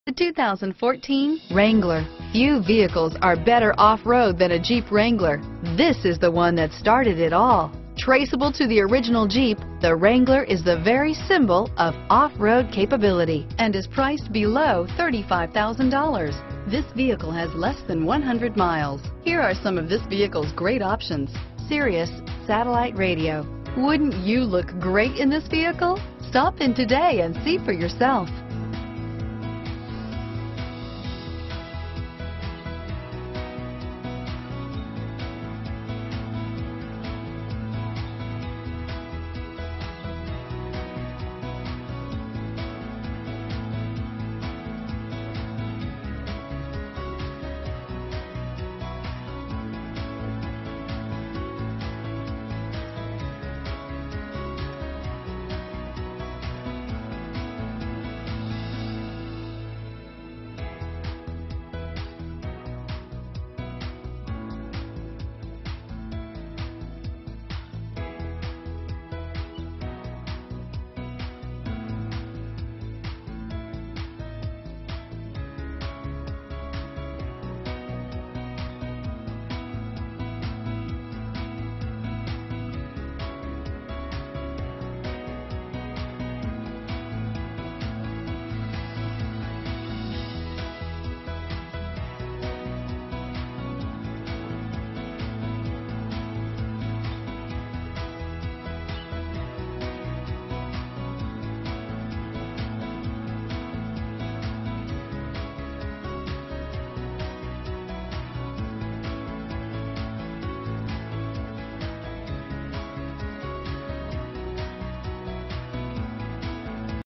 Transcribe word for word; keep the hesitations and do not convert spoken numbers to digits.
The two thousand fourteen Wrangler. Few vehicles are better off-road than a Jeep Wrangler. This is the one that started it all. Traceable to the original Jeep, the Wrangler is the very symbol of off-road capability and is priced below thirty-five thousand dollars. This vehicle has less than one hundred miles. Here are some of this vehicle's great options: Sirius satellite radio. Wouldn't you look great in this vehicle? Stop in today and see for yourself.